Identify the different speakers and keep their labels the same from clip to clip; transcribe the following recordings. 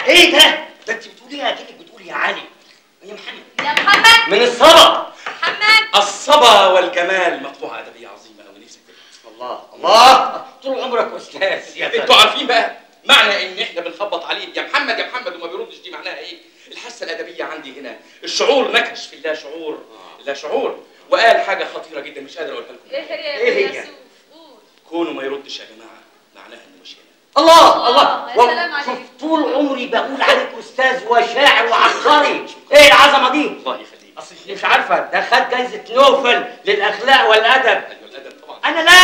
Speaker 1: ايه ده؟ ده انت بتقوليها اكنك بتقولي يا علي. يا محمد.
Speaker 2: يا محمد.
Speaker 1: من الصبا.
Speaker 2: محمد.
Speaker 1: الصبا والجمال مقطوعه ادبيه عظيمه قوي نفسك تفهم. الله طول عمرك استاذ. يا
Speaker 3: انتوا عارفين بقى معنى ان احنا بنخبط عليه يا محمد يا محمد وما بيردش، دي معناها ايه؟ الحاسه الادبيه عندي هنا، الشعور نكش في اللا شعور. لا شعور. وقال حاجه خطيره جدا مش قادر اقولها لكم.
Speaker 2: ايه هي؟
Speaker 3: كونه ما يردش يا جماعه معناها انه مش هنا.
Speaker 1: الله
Speaker 2: يا سلام عليك.
Speaker 1: طول عمري بقول عليك استاذ وشاعر وعبقري. ايه العظمه دي؟
Speaker 3: الله يخليك.
Speaker 1: اصل مش عارفه ده خد جايزه نوبل للاخلاق والادب.
Speaker 3: ايوه الادب طبعا.
Speaker 1: انا لا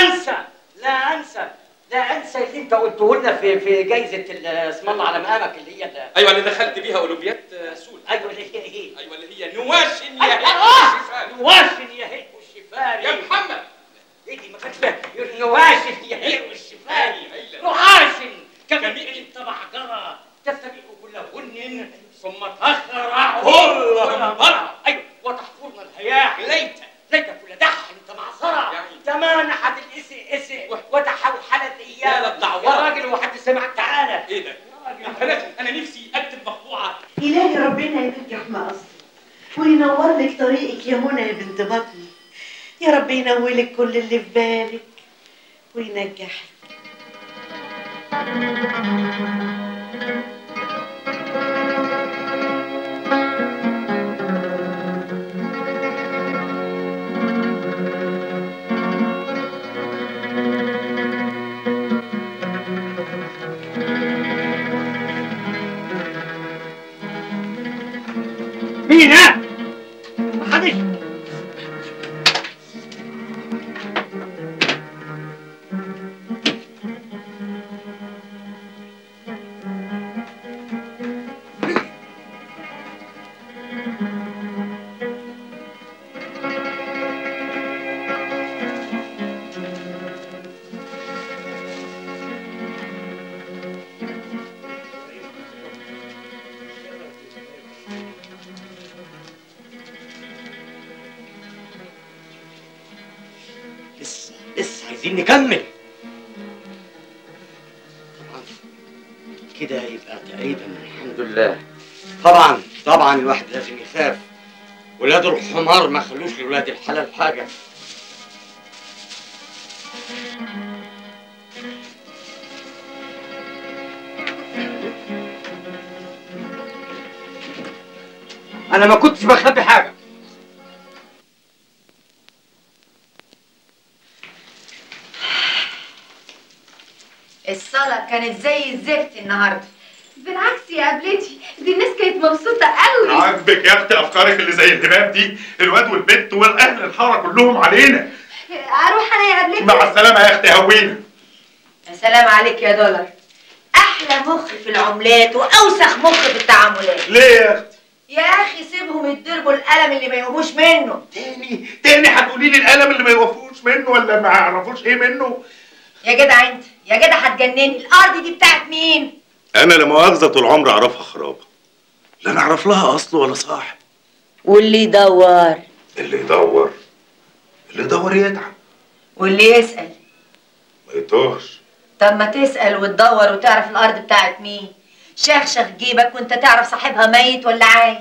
Speaker 1: انسى اللي انت قلته لنا في جايزه اسم الله على مقامك اللي هي
Speaker 3: ايوه اللي دخلت بيها اولمبياد سول.
Speaker 1: ايوه اللي هي ايه؟
Speaker 3: ايوه اللي هي نواشن يا هيك والشفاري.
Speaker 1: نواشن يا هيك والشفاري
Speaker 3: يا محمد.
Speaker 1: ايه دي ما كانتش نواشن يا هيك والشفاري. نعاشن كمئن طبعجرة تستبيح كلهن ثم تخرعهن ولا ايوه وتحفرن الهياح ليت كل دح تمعصرة تمانحت الاسئ وتحوحلت اياه
Speaker 3: الدعوات.
Speaker 1: يا راجل وحد سمعك تعالى.
Speaker 3: ايه ده؟ انا نفسي اكتب مقطوعه.
Speaker 4: إلهي ربنا ينجح مقصدك وينور لك طريقك يا منى يا بنت بطني. يا رب ينور لك كل اللي في بالك وينجحك.
Speaker 1: مين ها؟ محدش. لسه عايزين نكمل. كده يبقى تقريبا الحمد لله. طبعا الواحد لازم يخاف. ولاد الحمار ما خلوش لولاد الحلال حاجه. انا ما كنتش بخبي حاجه.
Speaker 2: الصلاة كانت زي الزفت النهارده. بالعكس يا قبلتي، دي الناس كانت مبسوطة قوي.
Speaker 5: عاجبك يا اختي افكارك اللي زي الهباب دي؟ الواد والبنت والاهل الحاره كلهم علينا.
Speaker 2: اروح انا يا قبلتي؟
Speaker 5: مع السلامه يا اختي هوينا.
Speaker 2: يا سلام عليك يا دولار. احلى مخ في العملات واوسخ مخ في التعاملات.
Speaker 5: ليه يا اختي؟
Speaker 2: يا اخي سيبهم يتضربوا القلم اللي ما يقوموش منه.
Speaker 5: تاني هتقولي لي القلم اللي ما يوقفوش منه ولا ما يعرفوش ايه منه؟
Speaker 2: يا جدع انت، يا جدع هتجنني. الارض دي بتاعت مين؟
Speaker 5: انا لا مؤاخذه طول عمري اعرفها خرابه. لا نعرف لها اصل ولا صاحب.
Speaker 2: واللي يدور
Speaker 5: اللي يدور يتعب.
Speaker 2: واللي يسأل
Speaker 5: ما يتوهش.
Speaker 2: طب ما تسأل وتدور وتعرف الارض بتاعت مين. شخشخ جيبك وانت تعرف صاحبها ميت ولا عايش.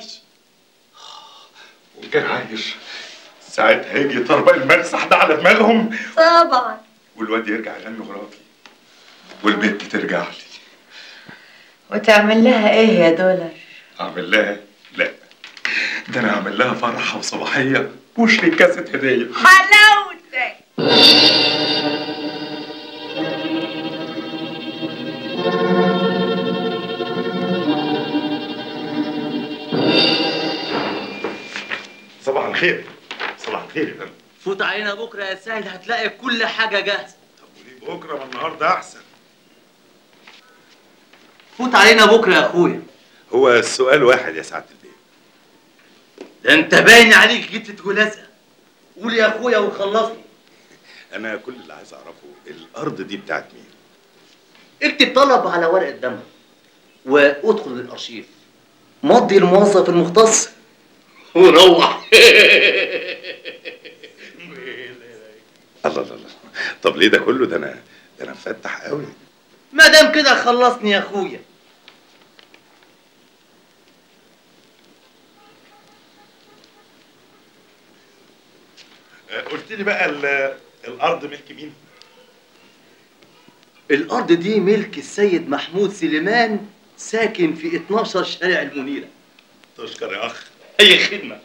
Speaker 5: وكان عايش ساعتها هيجي طربق المسح ده على دماغهم.
Speaker 2: طبعا.
Speaker 5: والواد يرجع يغني وراكي والبنت ترجع لي.
Speaker 2: وتعمل لها ايه يا دولار؟
Speaker 5: اعمل لها؟ لا، ده انا اعمل لها فرحه وصباحيه وشركاسه هديه.
Speaker 2: حلاوتك.
Speaker 5: صباح الخير. صباح الخير يا فندم.
Speaker 6: فوت علينا بكره يا سهل، هتلاقي كل حاجه جاهزه.
Speaker 5: طب وليه بكره؟ ما النهارده احسن.
Speaker 6: فوت علينا بكره يا اخويا.
Speaker 5: هو السؤال واحد يا سعاده البيه.
Speaker 6: ده انت باين عليك جيت تتولزق. قول يا اخويا وخلصني.
Speaker 5: انا كل اللي عايز اعرفه الارض دي بتاعت مين؟
Speaker 6: اكتب طلب على ورقه دم وادخل للارشيف، مضي الموظف المختص وروح.
Speaker 5: الله. طب ليه ده كله؟ ده انا مفتح قوي.
Speaker 6: ما دام كده خلصني يا اخويا.
Speaker 5: قلت لي بقى الارض ملك مين؟
Speaker 6: الارض دي ملك السيد محمود سليمان، ساكن في 12 شارع المنيره.
Speaker 5: تشكر يا اخ، اي خدمه.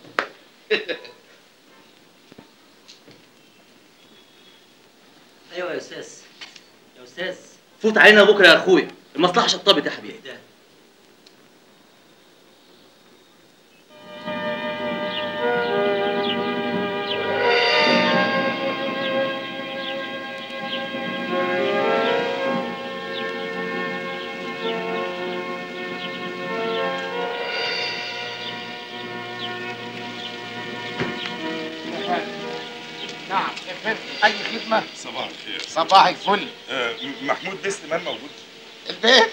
Speaker 6: ايوه يا استاذ، يا استاذ فوت علينا بكره يا اخويا، المصلحه شطبت يا حبيبي.
Speaker 7: نعم يا فندم، أي خدمة؟
Speaker 5: صباح الخير.
Speaker 7: صباح الفل.
Speaker 5: محمود بيه سليمان موجود؟
Speaker 7: البيت؟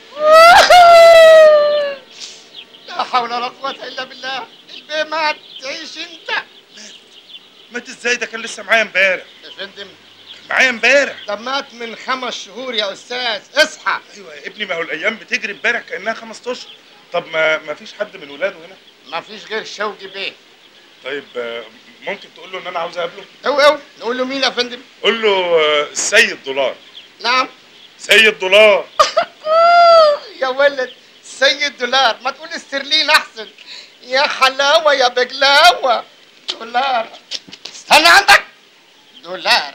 Speaker 7: لا حول ولا قوة إلا بالله، البيت مات، تعيش أنت.
Speaker 5: مات ازاي؟ ده كان لسه معايا امبارح.
Speaker 7: يا فندم
Speaker 5: معايا امبارح.
Speaker 7: ده مات من 5 شهور يا أستاذ، اصحى.
Speaker 5: ايوه يا ابني، ما هو الايام بتجري، امبارح كانها 5 اشهر. طب ما فيش حد من ولاده هنا؟
Speaker 7: ما فيش غير شوقي بيه.
Speaker 5: طيب ممكن تقول له ان انا عاوز اقابله؟
Speaker 7: أو نقول له مين يا فندم؟
Speaker 5: قول له السيد دولار.
Speaker 7: نعم
Speaker 5: سيد دولار.
Speaker 7: يا ولد سيد دولار، ما تقول استرلين أحسن. يا حلاوة يا بقلاوة. دولار، استنى عندك. دولار.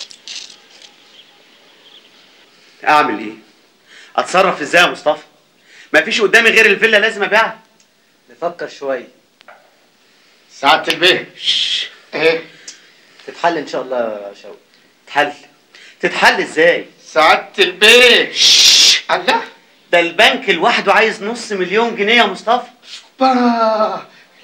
Speaker 6: اعمل ايه؟ اتصرف ازاي يا مصطفى؟ مفيش قدامي غير الفيلا لازم ابيعها. نفكر شويه.
Speaker 7: سعادة البيه. ايه؟
Speaker 6: تتحل ان شاء الله يا شوقي. تتحل ازاي؟
Speaker 7: سعادة البيه. الله،
Speaker 6: ده البنك لوحده عايز $500,000 يا مصطفى.
Speaker 7: با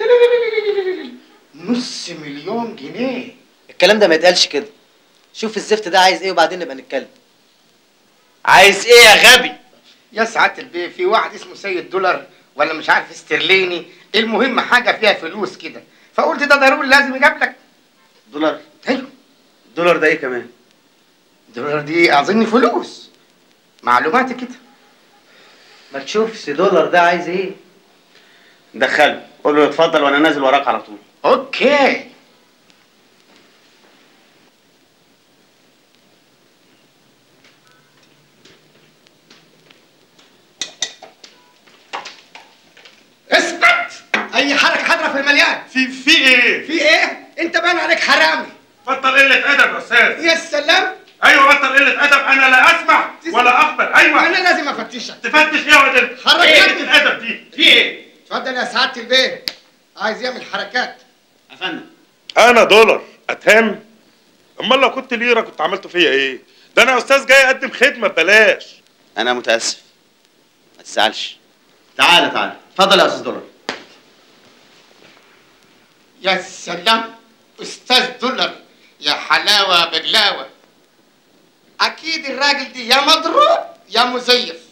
Speaker 7: $500,000.
Speaker 6: الكلام ده ما يتقالش كده. شوف الزفت ده عايز ايه وبعدين نبقى نتكلم. عايز ايه يا غبي؟
Speaker 7: يا سعادة البيه، في واحد اسمه سيد دولار ولا مش عارف استرليني، المهم حاجة فيها فلوس كده، فقلت ده ضروري لازم يجابلك.
Speaker 6: دولار؟
Speaker 7: ايوه.
Speaker 6: دولار ده ايه كمان؟
Speaker 7: دولار دي اظن فلوس، معلوماتي كده.
Speaker 6: ما تشوفش دولار ده عايز ايه؟ دخله، قول له اتفضل وانا نازل وراك على طول.
Speaker 7: اوكي. اسكت! اي حركة حضرة في المليان.
Speaker 5: في ايه؟
Speaker 7: في ايه؟ انت باين عليك حرامي.
Speaker 5: بطل قلة ادب يا استاذ.
Speaker 7: يا سلام.
Speaker 5: ايوه بطل قلة ادب، انا لا اسمع ولا اقبل. ايوه
Speaker 7: انا لازم افتشك.
Speaker 5: تفتش ايه يا ولد؟
Speaker 7: حركات.
Speaker 5: ايه قلة الادب دي؟ في ايه؟
Speaker 7: اتفضل يا سعادة البيه، عايز يعمل حركات.
Speaker 6: يا فندم
Speaker 5: انا دولار اتهام؟ امال لو كنت ليره كنت عملته فيا ايه؟ ده انا استاذ جاي اقدم خدمه ببلاش.
Speaker 6: انا متاسف، ما تزعلش. تعالى اتفضل يا استاذ دولار.
Speaker 7: يا سلام، استاذ دولار، يا حلاوه بقلاوه. اكيد الراجل دي يا مضروب يا مزيف.